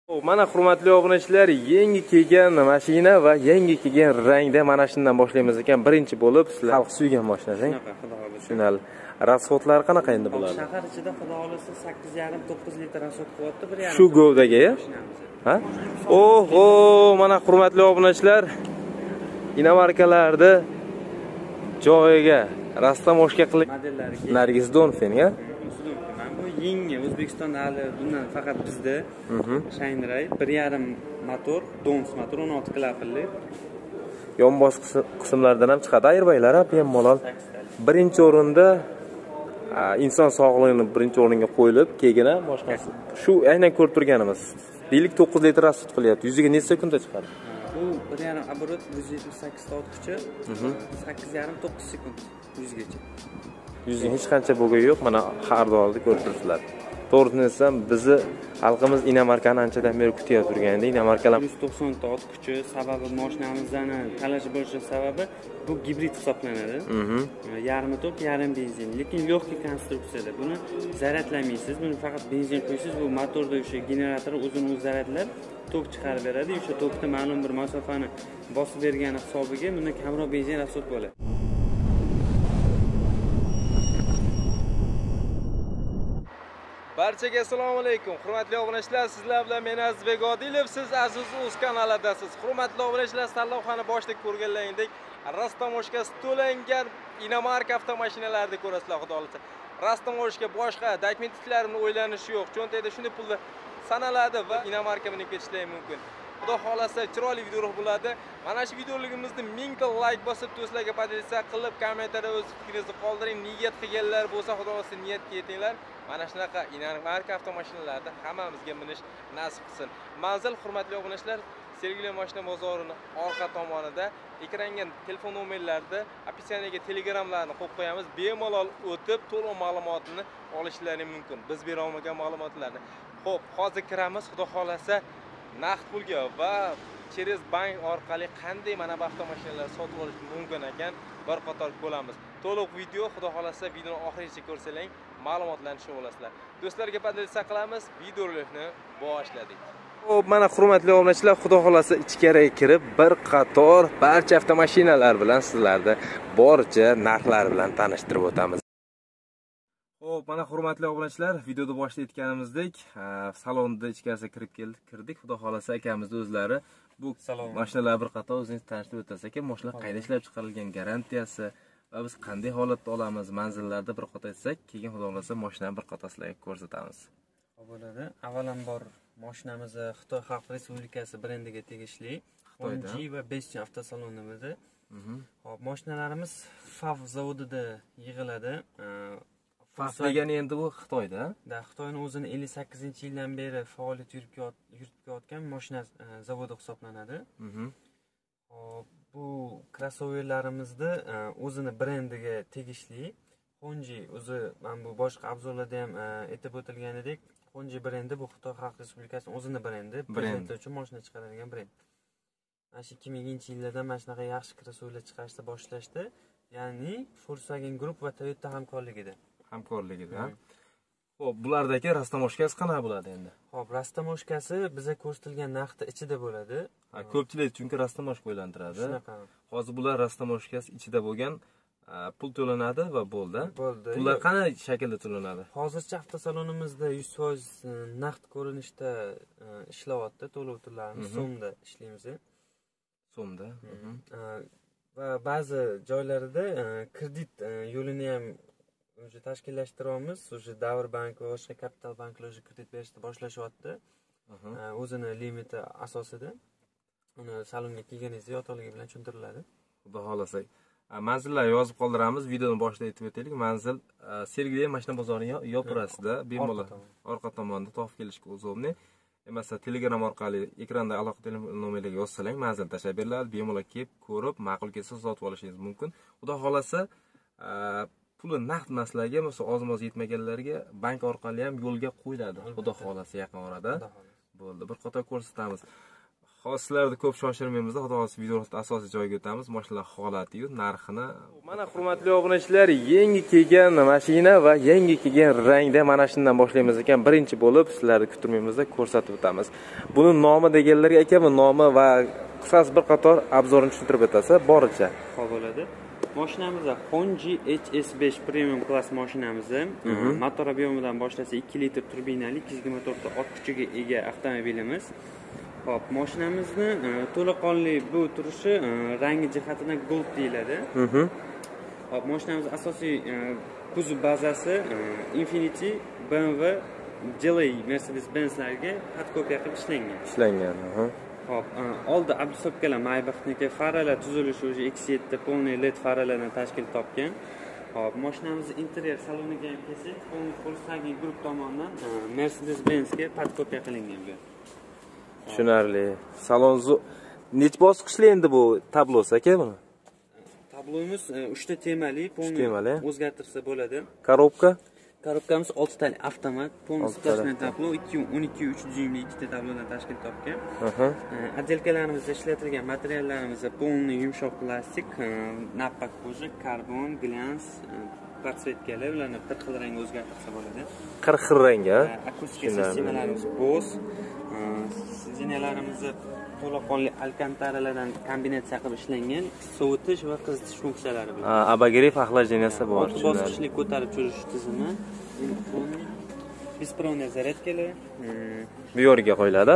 Mana hurmatli obunachilar, yangi kelgan mashina va yangi kelgan rangda mana shundan boshlaymiz ekan. Birinchi bo'lib sizlar xalq suygan mashinang. Shunaqa, xudo xohlasa. Tushunarli. Rasxodlari qanaqa endi bo'ladi? Shahar ichida xudo xohlasa 8,5-9 litr rasxod qilyapti, 1,5. Shu govdaga, ha? Oho, mana hurmatli obunachilar, inomarkalarda joyiga rastamoshka qilib modellariga Nargiz Donfen-ga. Bu yangi O'zbekistonda hali bundan faqat bizda Shaynray 1,5 motor, Dons motor 16 klapli. Yonbosh qismlaridan ham chiqadi, ayirbaylar ham bemalol. Birinchi o'rinda inson sog'lig'ini birinchi o'ringa qo'yilib, keyin boshqasi. Shu aynan ko'rib turganimiz. Deylik 9 litr rasxod qilyapti. 100 ga necha sekundda chiqadi? Bu 1,5 оборот 178 ta otquchi, 8,5-9 sekund 100 gacha. 100 ga hech qancha bo'lgani yo'q. Mana har doimda ko'rib turibsizlar. To'g'risini aytsam, bizni xalqimiz inomarkani anchadan beri kutib turganda, inomarkalar 190 ta otquchi, sababi mashinamizdan talashib bo'lishi sababi bu gibrid hisoblanadi. Yarim tok, yarim benzin, lekin lегкий konstruksiyada. Buni zaryadlamaysiz, buni faqat benzin qo'ysiz, bu motorda o'sha generator o'zini o'zi zaryadlab tok chiqarib beradi. O'sha tokda ma'lum bir masofani bosib bergani hisobiga bunda kamroq benzin rasxod bo'ladi. Barchaga assalomu alaykum. Hurmatli obunachilar, sizlar bilan men Azizbek Odilov, siz Aziz Uz kanalidasiz. Hurmatli obunachilar, sarlavhani boshida ko'rganlaringdek, rastamoshkasi to'langan inomarka avtomashinalarni ko'rasizlar, xudo xolasa. Rastamoshka boshqa dokumentlarini o'ylanishi yo'q. Cho'ntakda shunday pulni sanaladi va inomarka minib ketishlari mumkin. Xudo xolasa chiroyli videolar bo'ladi. Mana shu videoligimizni 1000 ta like bosib, do'stlarga podelitsiya qilib, kommentariyada o'z fikringizni qoldiring. Niyat qilganlar bo'lsa, xudo xolasa niyatga yetinglar. Mana shunaqa inomarka avtomashinalarda hammamizga minish nasib qilsin. Manzil, hurmatli obunachilar, Sergeli mashina bozorining orqa tomonida ekranga telefon nomerlarida, opisiyaga telegramlarni qo'yib qo'yamiz. Bemalol o'tib, to'liq ma'lumotni olishlari mumkin. Biz bera olmagan ma'lumotlarni. Xo'p, hozir kiramiz, xudo xolasa, naqd pulga va через bank orqali qanday mana bu avtomashinalar sotib olish mumkin ekan bir qator ko'ramiz. To'liq video, xudo xolasa, videoni oxirigacha ko'rsalang, ma'lumotlarni tushunib olasizlar. Do'stlarga podelitsiya qilamiz, videolarni boshladik. Xo'p, mana hurmatli obunachilar, xudo xolasa ichkariga kirib, bir qator barcha avtomashinalar bilan sizlarni boricha narxlar bilan tanishtirib o'tamiz. Xo'p, mana hurmatli obunachilar, videoda boshida aytganimizdek, salonda ichkarisiga kirdik. Xudo xolasa akamiz o'zlari bu mashinalar bir qator o'zingiz tanishtirib o'tasiz ekan, mashinalar qayda ishlab chiqarilgan, garantiyasi va biz qanday holatda olamiz, manzillarda bir qator aytsak, keyin xudo xolasa mashinani bir qator sizlarga ko'rsatamiz. Bo'ladi. Avvalambor mashinamiz Xitoy Xalq Respublikasi brendiga tegishli Honji va Beschi avtosalonimizda. Hop, mashinalarimiz FAV zavodida yig'iladi. FAV degani endi bu Xitoyda. Xitoyning o'zini 58-yildan beri faoliyat yuritib kelayotgan mashina zavodi hisoblanadi. Hop, bu krossoverlarimizni o'zini brendiga tegishli. Honji o'zi, mana bu boshqa obzorlarda ham aytib o'tilganidek, Honji brendi bu Xitoy Xalq Respublikasining o'zini brendi, prezident uchun mashina chiqaradigan brend. Mana shu 2000-yillarda mana shunaqa yaxshi krossoverlar chiqarishni boshlashdi. Ya'ni Volkswagen Group va Toyota hamkorligida. Xo'p, bulardagi rastamoshkasi qanaqa bo'ladi endi? Xo'p, rastamoshkasi bizga ko'rsatilgan narxda ichida bo'ladi. Ko'pchilik chunki rastamoshka o'ylantiradi. Hozir bular rastamoshkasi ichida bo'lgan, pul to'lanadi va bo'ldi. Pullar qanday shaklda to'lanadi? Hozircha avtosalonimizda 100% naqd ko'rinishda ishlayapti, to'lov turlarimiz so'mda ishlaymiz. So'mda. Va ba'zi joylarda kredit yo'lini ham o'zi tashkillashtiramiz. O'sha Davr bank va boshqa kapital banklar kredit berishni boshlashyapti. O'zini limiti asosida. Uni salonga kelganingizda yotoqligi bilan tushuntiriladi. Xudo xolasa. Manzillar yozib qoldiramiz, videoni boshida aytib o'taylik. Manzil Sergeli mashina bozorining yo'parasida, bemalol orqa tomonda topib kelishga o'zimni. Masalan, Telegram orqali ekranda aloqa nomerlarga yozsalang, manzil tashlab beriladi. Bemalol kelib, ko'rib, ma'qul kelsa sotib olishingiz mumkin. Xudo xolasa, puli naqd masalaga, masalan, oz-moz yetmaganlarga bank orqali ham yo'lga qo'yiladi. Xudo xolasa yaqin orada. Bo'ldi, bir qator ko'rsatamiz. Hozir sizlarni ko'p shoshirmaymiz, xudo xohlasa videoni asosiy joyiga o'tamiz. Mashinalar holati-yu, narxini. Mana hurmatli obunachilar, yangi kelgan mashina va yangi kelgan rangda mana shundan boshlaymiz ekan. Birinchi bo'lib sizlarni kuttirmaymizda ko'rsatib o'tamiz. Buni nomi deganlarga aka, bu nomi va qisqasi bir qator obzorini tushuntirib o'tasa, boricha. Xo'p bo'ladi. Mashinamiz Honji HS5 premium klass mashinamiz. Motor ob'emidan boshlasa 2 litr turbinali 224 ta ot kuchiga ega avtomobilimiz. Hop, mashinamizni to'laqonli bu turishi rangi jihatidan gold deyiladi. Hop, mashinamiz asosiy kuzov bazasi Infiniti, BMW, Geely, Mercedes-Benzlarga podkopiya qilib ishlangan. Hop, oldi abdusopkalar Maybach'niki faralar tuzilishi o'zi X7 полный LED faralardan tashkil topgan. Hop, mashinamizning interyer saloniga ham kelsak, Volkswagen Group tomonidan Mercedes-Benzga podkopiya qilingan bu. Tushunarli. Salon nech bosqichli endi bu tablosi aka buni? Tablomiz 3 ta temali, полный o'zgartirsa bo'ladi. Korobkamiz 6 tali avtomat, полный splashный tablo, 12.3 dyuymli 2 ta tablodan tashkil topgan. Отделкalarimizda ishlatilgan materiallarimiz полный yumshoq plastik, nappak ko'za, karbon, glans, podsvetkalar, ularni bir xil rangga o'zgartirsa bo'ladi. 40 xil rangga. Akustika sistemalarimiz Bose, zinelarimiz to'laqonli alkantaralardan kombinatsiya qilib ishlangan, sovutish va qizitish funksiyalari bor. Обогрев, охлажденияsi bor. Bosqichli ko'tarib tushirish tizimi, besprovodniy zaryadkalar, bu yerga qo'yiladi.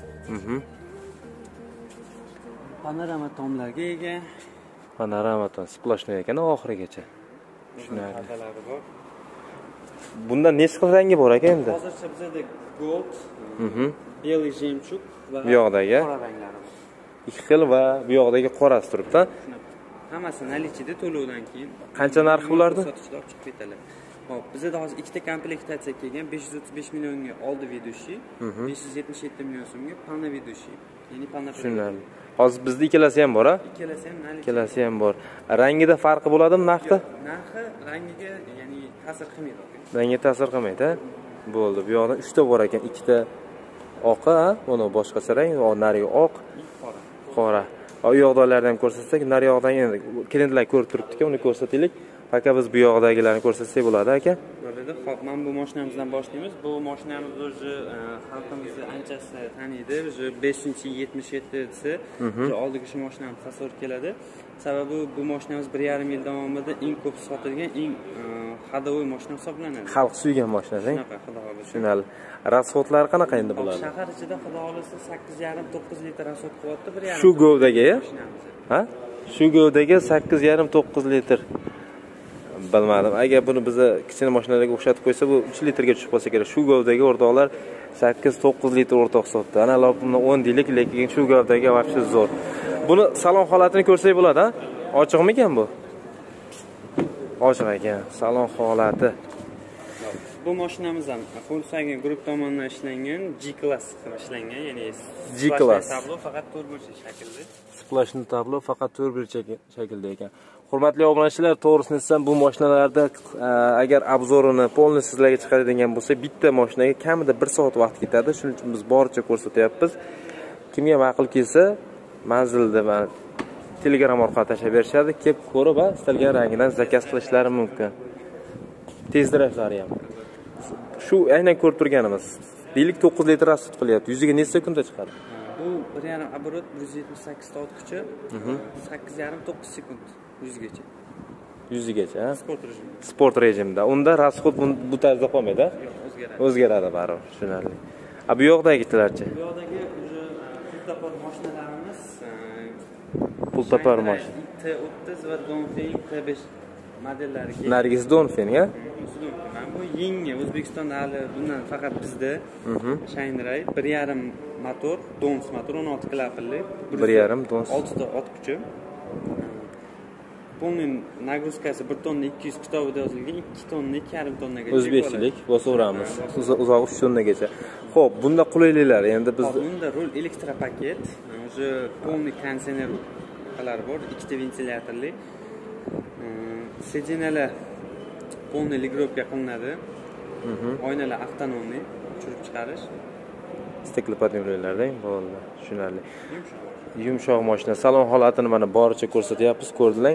Panorama tomlarga ega. Panorama tom splashnoy ekan oxirigacha. Tushunarli bor. Bunda nechta xil rangi bor ekan endi? Hozircha bizda gold, белый жемчуг va bu yoqdagi qora ranglari bor. 2 xil va bu yoqdagi qorasi turibdi. Hammasi nalichida to'lovdan keyin. Qancha narxi ulardi? Sotishlar chiqib ketadi. Hop, bizda hozir ikkita komplektatsiya kelgan, 535 millionga oldi vedushi, 577 million so'mga pana vedushi. Ya'ni pana. Tushunarli. Hozir bizda ikkalasi ham bor, a? Ikkalasi ham nalichida. Ikkalasi ham bor. Rangida farqi bo'ladimi narxda? Narxi rangiga, ya'ni ta'sir qilmaydi. Rangiga ta'sir qilmaydi, a? Bo'ldi. Bu yoqda 3 ta bor ekan, 2 ta oq, a? Buni boshqacha rang, nariga oq, qora. U yoqdagilarni ham ko'rsatsak, nari yoqdan endi klientlar ko'rib turibdi-ku, uni ko'rsataylik. Aka biz bu yoqdagilarni ko'rsatsak bo'ladi, aka? Bo'ladi. Xo'p, mana bu mashinamizdan boshlaymiz. Bu mashinamiz o'zi xalqimizni anchasi taniydi. O'zi 577-si, o'zi oldigi shu mashinamiz tasavvur keladi. Sababi bu mashinamiz 1,5 yil davomida eng ko'p sotilgan, eng hadovoy mashina hisoblanadi. Xalq suygan mashina, Shunaqa, xudo xohlasa. Tushunarli. Rasxodlari qanaqa endi bo'ladi? Shahar ichida xudo xohlasa 8,5-9 litr rasxod qilyapti, 1,5. Shu govdaga-ya? Ha? Shu govdaga 8,5-9 litr. Bilmadim. Agar buni biza kichkina mashinalarga o'xshatib qo'ysa, bu 3 litrga tushib qolsa kerak. Shu govdaga o'rtoqlar 8-9 litr o'rtoq sotdi. Ana lopimni 10 deylik, lekin shu govdaga вообще zo'r. Buni salon holatini ko'rsak bo'ladi, ha? Ochiqmikan bu? Ochiq ekan. Salon holati. Bu mashinamiz ham Volkswagen Group tomonidan ishlangan, G-class qilib ishlangan, ya'ni G-class tablo faqat 4 burchak shaklda. Splashni tablo faqat 4 burchak shaklda ekan. Hurmatli obunachilar, to'g'risini aytsam, bu mashinalarda agar obzorini polni sizlarga chiqaradigan bo'lsa, bitta mashinaga kamida 1 soat vaqt ketadi. Shuning uchun biz boricha ko'rsatyapmiz. Kimga ma'qul kelsa, manzilda va Telegram orqali tashlab berishadi. Kelib ko'rib, istalgan rangidan zakaz qilishlari mumkin. Tezdirashlari ham. Shu aynan ko'rib turganimiz. Deylik 9 litr rasxod qilyapti. 100 ga necha sekundda chiqadi? Bu 1,5 оборот 178 ta ot kuchi, 8,5-9 sekund 100 gacha. 100 gacha, ha? Sport rejim. Sport rejimda. Unda rasxod bu tarzda qolmaydi, ha? Yo'q, o'zgaradi. O'zgaradi baribir, tushunarli. Bu yoqdagilarchi? Bu yoqdagi o'zi pultapor mashinalarimiz, pultapor mashina. T30 va Donfeng T5 modellariga. Nargis Donfeng, ha? Bu yangi O'zbekistonda hali bundan faqat bizda Shineray 1,5 motor, Dons motor 16 klapli, 1,5 Dons 6 ta ot kuchi. Bunun nagruskasi 1 tonna 200 kitobida yozilgan, 2 tonna 2,5 tonnaga. O'zbekchilik bosaveramiz. Uzoq 3 tonnagacha. Xo'p, bunda qulayliklari endi bizda bunda rul elektropaket, o'zi полный konditsioner qalari bor, 2 ta ventilyatorli. Sejinalar полный ligrovka qilinadi. Oynalar avtonomli, tushirib chiqarish. Stikli podnemlardan bo'ldi. Tushunarli. Yumshoq mashina. Salon holatini mana boricha ko'rsatyapmiz, ko'rdilar.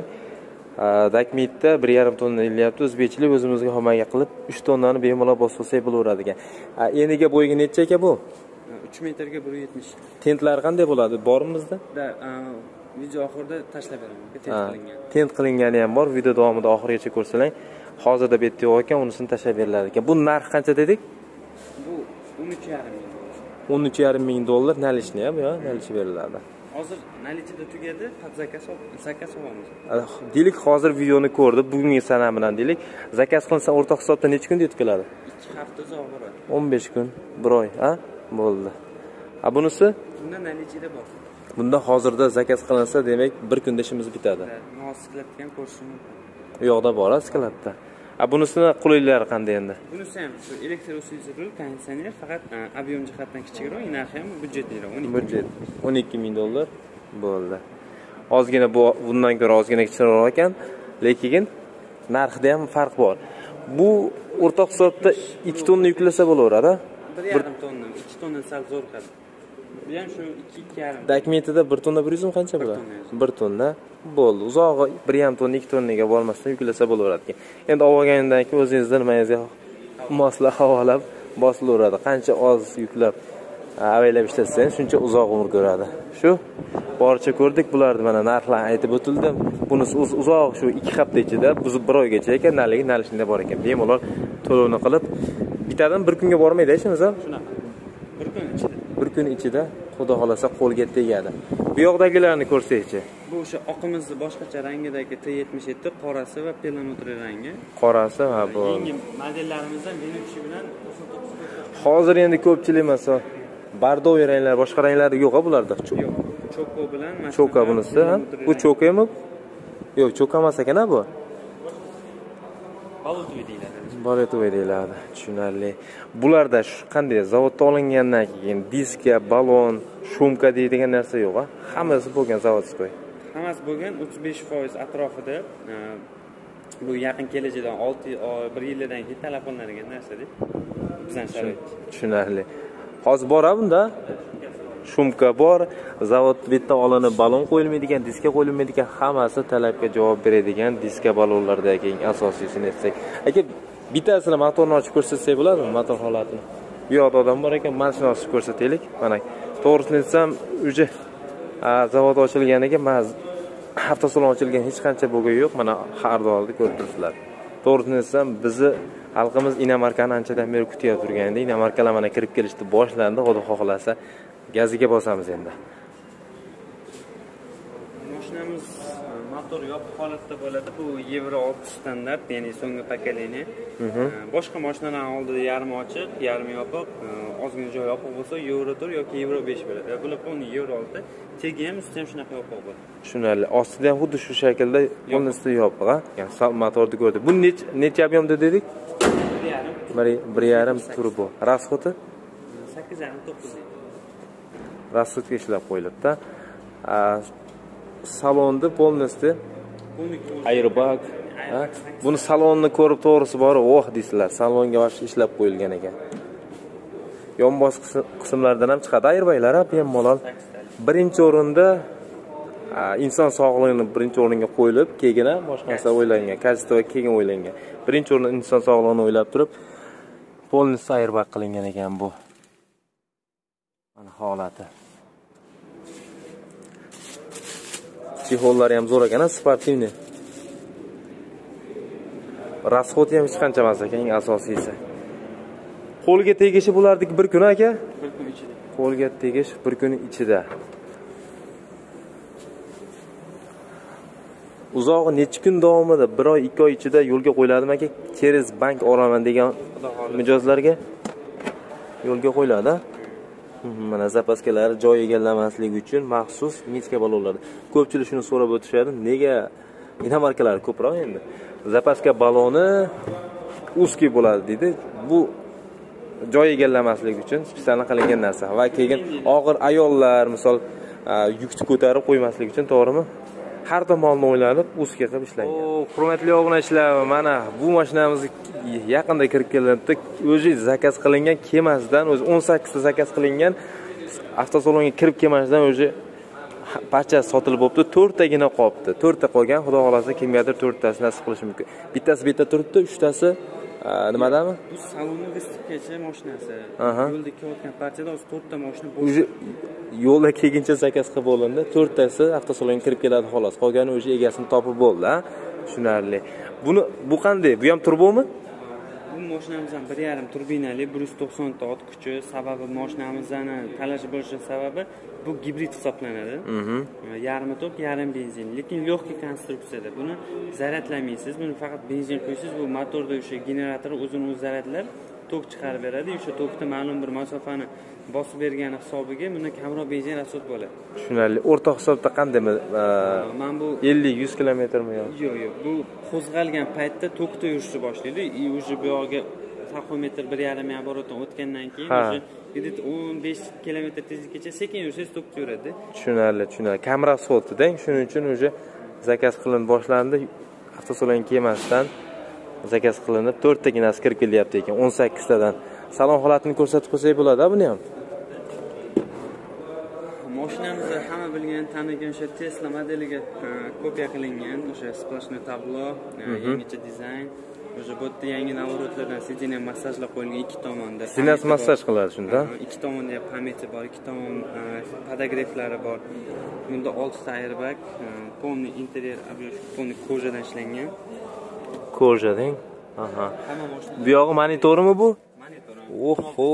Dakmitda 1,5 tonna ilyapti. O'zbekchilik o'zimizga himoya qilib 3 tonnani bemalol bosib olsak bo'laveradi ekan. Eniga bo'yiga necha ekan bu? 3 metrga 170. Tentlari qanday bo'ladi? Bormi bizda? Video oxirida tashlab beraman. Tent qilingan. Tent qilingani ham bor. Video davomida oxirigacha ko'rsalang. Hozirda bu yerda yo'q ekan, unisini tashlab beriladi ekan. Bu narx qancha dedik? Bu 13,5 ming. 13,5 ming dollar nalishni ham, yo, nalish beriladi. Hozir nalichida tugadi, zakaz olamiz. Deylik, hozir videoni ko'rdi, bugungi sana bilan deylik, zakaz qilinsa o'rtoq hisobda necha kunda yetib keladi? 2 hafta uzoq boradi. 15 kun, 1 oy, ha? Bo'ldi. Bunisi? Bunda nalichida bor. Bunda hozirda zakaz qilinsa, demak, 1 kunda ishimiz bitadi. Skladda ham ko'rish mumkin. U yoqda bor, skladda. Bunisini quliylari qanday endi? Bunisi ham shu elektr usulli konditsioner, faqat ob'yom jihatdan kichikroq, narxi ham budjetliroq, 12 ming dollar bo'ldi. Ozgina bundan ko'ra ozgina kichikroq ekan, lekin narxida ham farq bor. Bu o'rtoq hisobda 2 tonna yuklasa bo'laveradi. 1,5 tonna, 2 tonna sal zo'r qadi. Bu ham shu 2,5. Dakmetida 1 tonna 100 ming qancha bo'ladi? 1 tonna. Bo'ldi. Uzog'i 1,5 tonna 2 tonnaga bormasdan yuklasa bo'laveradi ekan. Endi olgandan keyin o'zingizdan nimangizga mosla havolab bosilaveradi. Qancha oz yuklab avaylab ishlatsangiz, shuncha uzoq umr ko'radi. Shu boricha ko'rdik, bularni mana narxlarni aytib o'tildim. Bunisi uzoq shu 2 hafta ichida, biz 1 oygacha ekan, nalishida bor ekan. Bemalol to'lovni qilib, bitadimi 1 kunga bormaydi ishimiz ham? Shunaqa. 1 kun ichida. 1 kun ichida xudo xolasa qo'lga tegadi. Bu yoqdagilarni ko'rsangchi. Bu o'sha oqimizni boshqacha rangidagi T77 qorasi va perlamontri rangi. Qorasi va bu. Yangi modellarimizdan Venucci bilan 99. Hozir endi ko'pchilik masalan bardoviy ranglar, boshqa ranglar yo'q-a bularda? Yo'q. Choko bilan mana choka bunisi, ha? Bu chokami? Yo'q, choka emas ekan bu. Balotovoy deyiladi. Balotovoy deyiladi. Tushunarli. Bularda qanday zavodda olingandan keyin diska, balon, shumka deydigan narsa yo'q-a? Hammasi bo'lgan zavodskiy. Hammasi bo'lgan 35% atrofida bu yaqin kelajakdan 6 oy, 1 yildan keyin talab qilinadigan narsa-da. Bizning sharoit. Tushunarli. Hozir bor bunda shumka bor, zavod bitta olinib balon qo'yilmaydigan, diska qo'yilmaydigan, hammasi talabga javob beradigan diska balonlardagi eng asosiysi aytsak. Aka, bittasini motorni ochib ko'rsatsak bo'ladimi? Motor holatini. Bu yoqda odam bor ekan, mashina ochib ko'rsataylik. Mana to'g'risini aytsam, uje zavod ochilganiga hafta salon ochilgan hech qancha bo'lgani yo'q. Mana har doimda ko'rib turibsizlar. To'g'risini aytsam, bizni xalqimiz Inamarkani anchadan beri kutib turganda, Inamarkalar mana kirib kelishdi boshlandi, xudo xohlasa gaziga bosamiz endi. Mashinamiz motor yopiq holatda bo'ladi. Bu Euro 6 standart, ya'ni so'nggi pokoleniya. Boshqa mashinalarning oldida yarmi ochiq, yarmi yopiq, ozgina joy yopiq bo'lsa Euro 4 yoki Euro 5 bo'ladi. Bular polni Euro 6, tegi ham usti ham shunaqa yopiq bo'ladi. Tushunarli. Ostida ham xuddi shu shaklda polnisi yopiq, ha? Ya'ni sal motorni ko'rdik. Bu necha ob'yomda dedik? 1,5 turbo. Rasxoti? 8,5-9. Rasxotga ishlab qo'yilibdi. Salonni polnosti airbag. Buni salonni ko'rib to'g'risi bor, "Oh" deysizlar. Salonga boshqa ishlab qo'yilgan ekan. Yonbosh qismlardan ham chiqadi airbaglar, bemalol. Birinchi o'rinda inson sog'lig'ini birinchi o'ringa qo'yilib, keyin boshqa narsa o'ylangan, kачество keyin o'ylangan. Birinchi o'rinda inson sog'lig'ini o'ylab turib, polnosti airbag qilingan ekan bu. Mana holati. Chexollari ham zo'r ekan, sportivniy. Rasxoti ham hech qancha emas ekan, eng asosiysi. Qo'lga tegishi bo'lardik 1 kun aka? 1 kun ichida. Qo'lga tegish 1 kun ichida. Uzog'i necha kun davomida 1 oy, 2 oy ichida yo'lga qo'yiladimi aka? Через bank oraman degan mijozlarga yo'lga qo'yiladi. Mana zapaskalar joy egallamasligi uchun maxsus miska balonlar. Ko'pchilik shuni so'rab o'tishadi, nega Inamarkalar ko'proq endi zapaska baloni узкий bo'ladi deydi. Bu joy egallamasligi uchun spesial qilingan narsa va keyin og'ir ayollar, misol yukni ko'tarib qo'ymaslik uchun, to'g'rimi? har tomondan o'ylanib, узкий qilib ishlangan. Hurmatli obunachilar, mana bu mashinamiz yaqinda kirib kelibdi. O'zi zakaz qilingan kemasidan, o'zi 18 ta zakaz qilingan avtosalonga kirib kelmasdan o'zi barchasi sotilib bo'libdi. 4 tagina qolibdi. 4 ta qolgan, xudo xolasa kimgadir 4 tasini nasib qilish mumkin. Bittasi bu yerda turibdi, 3 tasi nimadami? Bu salonni vestibgacha mashinasi. Yo'lda kelayotgan partiyada o'zi 4 ta mashina bor. O'zi yo'lda kelguncha zakaz qilib bo'lindi. 4 tasi avtosalonga kirib keladi xolos. Qolgani o'zi egasini topib bo'ldi, ha? Tushunarli. Bu qanday? Bu ham turbomi? Bu mashinamiz ham 1.5 turbinali, 190 ta ot kuchi. Sababi mashinamizni talashi bo'lishi sababi bu gibrid hisoblanadi. Yarmi tok, yarim benzin, lekin lyoqki konstruksiyada. Buni zaryadlamaysiz. Buni faqat benzin qo'ysiz, bu motorda o'sha generator o'zini o'zi zaryadlar, tok chiqarib beradi. O'sha tokda ma'lum bir masofani bosib bergani hisobiga buni kamroq benzin rasot bo'ladi. Tushunarli. O'rta hisobda qandaymi? Men bu 50-100 kilometrmi yo'q? Yo'q. Bu qo'zg'algan paytda tokda yurishni boshlaydi. O'sha bu yoqqa taxometr 1.5 оборотdan o'tgandan keyin o'sha 15 kilometr tezlikgacha sekin yursangiz tokda yuradi. Tushunarli. Kamroq sotdi-da, shuning uchun o'sha zakaz qilinib boshlandi. Avtosalon kemasdan zakaz qilinib 4 taginasi kirib kelyapti ekan, 18 tadan. Salon holatini ko'rsatib qo'ysak bo'ladi-a buni ham? Mashinamizda hamma bilgan, tanigan o'sha Tesla modeliga kopiya qilingan, o'sha splashnoy tablo, yangicha dizayn. O'sha bu yerda yangi navorotlardan sideniya massajlar qo'yilgan ikki tomonda. Sinas massaj qiladi shunda? Ikki tomonda ham pameti bor, ikki tomon podogreflari bor. Bunda 6 ta airbag, полный interyer, полный kojadan ishlangan. Kojadan? Aha. Bu yog'i monitorimi bu? Monitor. Oho.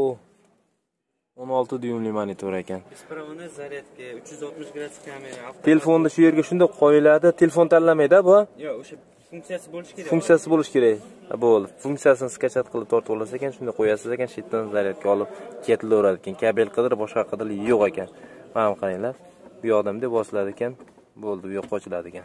16 dyumli monitor ekan. Besprovodniy zaryadka, 360 gradus kamera. Telefonni shu yerga shunda qo'yiladi. Telefon tanlamaydi bu? Yo'q, o'sha funksiyasi bo'lishi kerak. Funksiyasi bo'lishi kerak. Bo'ldi. Funksiyasini skachat qilib tortib olasiz ekan, shunda qo'yasiz ekan, chetdan zaryadka olib ketilaveradi ekan. Kabel qidirib, boshqa qidirib yo'q ekan. Mana qaranglar. Bu yoqdan deb bosiladi ekan. Bo'ldi, bu yoqqa ochiladi ekan.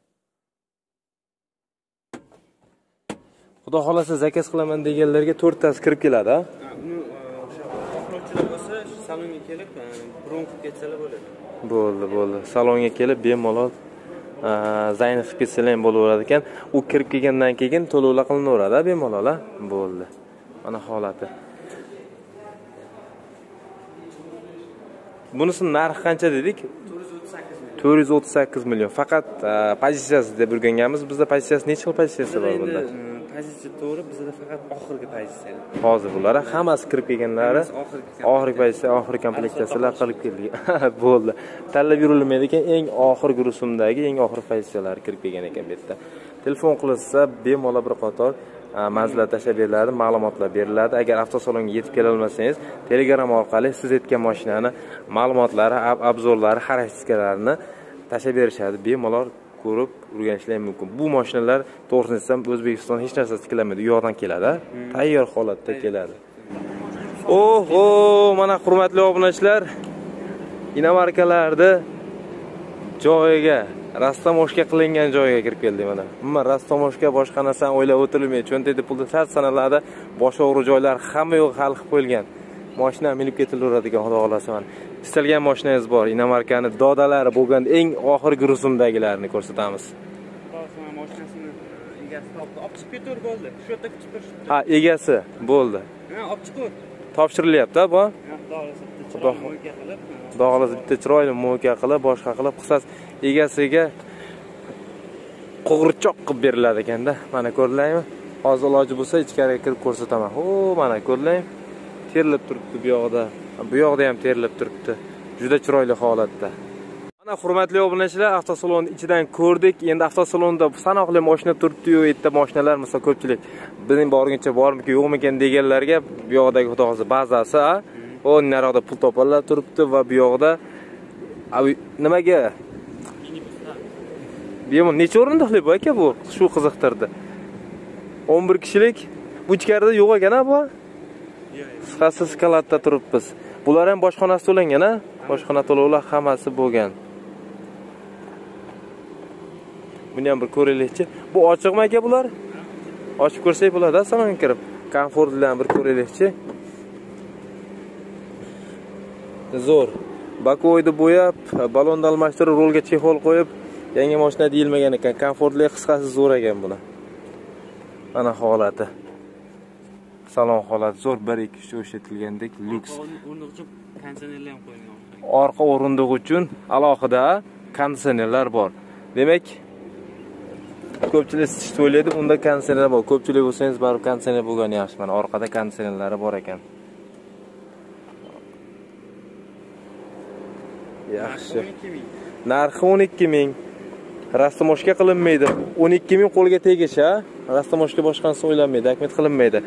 Xudo xolasa zakaz qilaman deganlarga 4 tasi kirib keladi, ha? Uni o'sha oxirchilar bo'lsa, salonga kelib, bron qilib ketsalar bo'ladi. Bo'ldi. Salonga kelib bemalol zayn spesialen bo'laveradi ekan. U kirib kelgandan keyin to'lovlar qilinaveradi, bemalol, ha? Bo'ldi. Mana holati. Bunisining narxi qancha dedik? 438 million. Faqat pozitsiyasi deb o'rganganmiz. Bizda pozitsiyasi necha xil pozitsiyasi bor bunda? Pozitsiya to'g'ri, bizda faqat oxirgi pozitsiya. Hozir bular hammasi kirib kelganlari oxirgi pozitsiya, oxirgi komplektatsiyalar qilib kelgan. Bo'ldi. Tanlab yurilmaydi ekan, eng oxirgi rusumdagi eng oxirgi pozitsiyalar kirib kelgan ekan bu yerda. Telefon qilsa, bemalol bir qator manzillar tashlab beriladi, ma'lumotlar beriladi. Agar avtosalonga yetib kela olmasangiz, Telegram orqali siz aytgan mashinani ma'lumotlari, obzorlari, xarakteristikalarini tashlab berishadi. Bemalol ko'rib o'rganishlar mumkin. Bu mashinalar to'g'risini aytsam O'zbekiston hech narsa tiklanmaydi, u yoqdan keladi, tayyor holatda keladi. Oho, mana hurmatli obunachilar, inomarkalarda joyiga, rastamoshka qilingan joyiga kirib keldik mana. Umuman rastamoshka boshqa narsani o'ylab o'tirilmaydi. Cho'ntakda pulda sat sanaladi, boshqa joylar hamma yo'q hal qilib qo'yilgan. Mashina minib ketilaveradigan, xudo xolasa mana. Istalgan mashinangiz bor, inomarkani dodalari bo'lgan eng oxirgi rusumdagilarini ko'rsatamiz. Hozir mashinasini egasi topdi. Olib chiqib ketaver bo'ldi. Shu yerda kutib turishdi. Ha, egasi bo'ldi. Olib chiqib. Topshirilyapti, bu. Xudo xolasa bitta chiroyli mo'ka qilib, boshqa qilib qisas egasiga qo'g'irchoq qilib beriladi ekanda. Mana ko'rlaymi? Hozir iloji bo'lsa ichkariga kirib ko'rsataman. Mana ko'rlaymi? Terlab turibdi bu yoqda. Bu yoqda ham terlab turibdi. Juda chiroyli holatda. Mana hurmatli obunachilar, avtosalonni ichidan ko'rdik. Endi avtosalonda sanoqli mashina turibdi-yu, yerda mashinalar misol ko'pchilik bizning borguncha bormi-ki, yo'qmi-ekan deganlarga bu yoqdagi xudo xolasa bazasi, a? O naryoqda pul topalar turibdi va bu yoqda nimaga? Bemalol necha o'rindiqli bu aka bu? Shu qiziqtirdi. 11 kishilik. Bu ichkarida yo'q ekan-a bu? Qisqasi skalatda turibmiz. Bular ham boshxonasi to'langan, a? Boshxona to'lovlar hammasi bo'lgan. Buni ham bir ko'raylikchi. Bu ochiqmi aka bular? Ochib ko'rsak bo'ladi, salonga kirib. Komfort bilan bir ko'raylikchi. Zo'r. Bakoyni bo'yab, balonni almashtirib, rolga chexol qo'yib, Yangi mashina deyilmagan ekan, komfortli, qisqasi zo'r ekan buni. Mana holati. Salon holati zo'r, 1-2 o'rnatilgandek lyuks. O'rindiq uchun konditsionerlar ham qo'yilgan. Orqa o'rindiq uchun alohida konditsionerlar bor. Demak, ko'pchilik siz o'ylaydi, bunda konditsioner bor. Ko'pchilik bo'lsangiz baribir konditsioner bo'lgani yaxshi. Mana orqada konditsionerlari bor ekan. Yaxshi. Narxi 12 ming. Rastamoshka qilinmaydi. 12 ming qo'lga tegish, ha? Rastamoshka boshqanisi o'ylanmaydi, akmet qilinmaydi.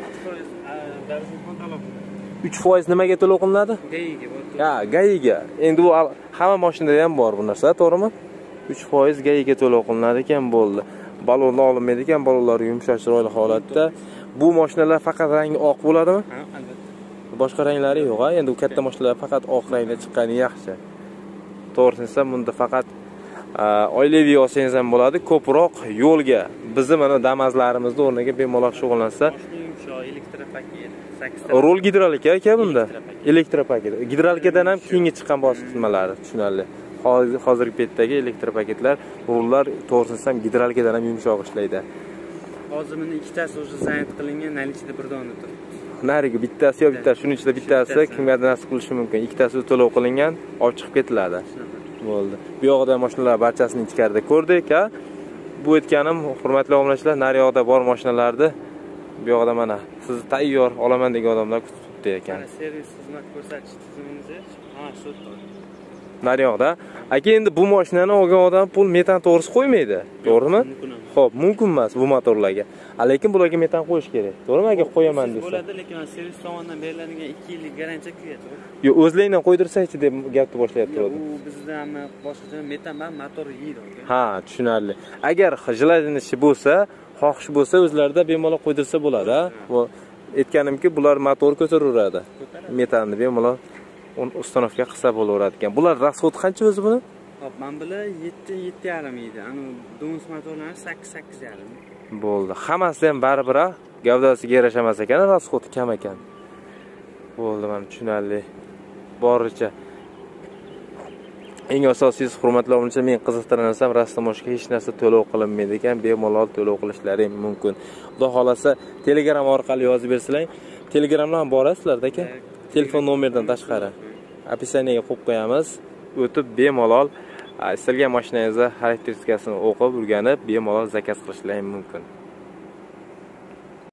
3% nimaga to'lov qilinadi? Gayiga. Ha, gayiga. Endi bu hamma mashinada ham bor bu narsa, to'g'rimi? 3% gayiga to'lov qilinadi ekan bo'ldi. Balonlar olinmaydi ekan, balonlar yumshoq chiroyli holatda. Bu mashinalar faqat rangi oq bo'ladimi? Ha, albatta. Boshqa ranglari yo'q, ha? Endi u katta mashinalar faqat oq rangda chiqqani yaxshi. To'g'risini aytsam, bunda faqat oilaviy olsangiz ham bo'ladi, ko'proq yo'lga, bizni mana Damazlarimizni o'rniga bemalol shug'ullansa, elektropaket 8 ta. rol gidrolik aka bunda. Elektropaket. Gidrolikadan ham keyingi chiqqan bosqichmalari, tushunarli. Hozirgi paytdagi elektropaketlar, rollar to'g'risini aytsam gidrolikadan ham yumshoq ishlaydi. Hozir meni ikkitasi o'sha zayd qilingan, nalichida bir dona turibdi. Nariga bittasi yo bittasi, shuning ichida bittasi kimgadir nasib qilishi mumkin. Ikkitasi to'lov qilingan, olib chiqib ketiladi. Bo'ldi. Bu yoqda mashinalar barchasini ichkarida ko'rdik, ha. Bu aytganim, hurmatli obunachilar, nari yoqda bor mashinalarni bu yoqda mana siz tayyor olaman degan odamlar kutibdi ekan. Mana servis xizmat ko'rsatish tizimimiz ha, shu nari yoqda. Aka, endi bu mashinani olgan odam pul metan to'g'risi qo'ymaydi, to'g'rimi? Xo'p, mumkin emas bu motorlarga. Lekin bularga metan qo'yish kerak. To'g'rimi? Agar qo'yaman desa. Bo'ladi, lekin servis tomonidan beriladigan 2 yillik garantiya kuyadi. Yo, o'zlaringdan qo'ydirsa-chi deb gapni boshlayapti o'zi. U bizda hamma boshqa metan bilan motor yeydi. Ha, tushunarli. Agar jilajinishi bo'lsa, xohish bo'lsa, o'zlarida bemalol qo'ydirsa bo'ladi, ha. Bu aytganimki, bular motor ko'taraveradi. Metanni bemalol uстановка qilsa bo'laveradi ekan. Bular rasxod qancha o'zi buni? Hop, men bilan 7.5 yeydi. Ani Dons motorlari 8.5. Bo'ldi. Hammasi ham baribir, gavdasiga yarasha emas ekan, rasxodi kam ekan. Bo'ldi, mana tushunarli. Boricha. Eng asosiysi, hurmatli obunachilar, men qiziqtiransam, rastamoshga hech narsa to'lov qilinmaydi ekan, bemalol to'lov qilishlari mumkin. Xudo xolasa, Telegram orqali yozib bersalaring, Telegramdan borasizlar-da aka. Telefon nomeridan tashqari. Описаниеga qo'yib qo'yamiz. O'tib bemalol istalgan mashinangizni xarakteristikasini o'qib, o'rganib, bemalol zakaz qilishlaringiz mumkin.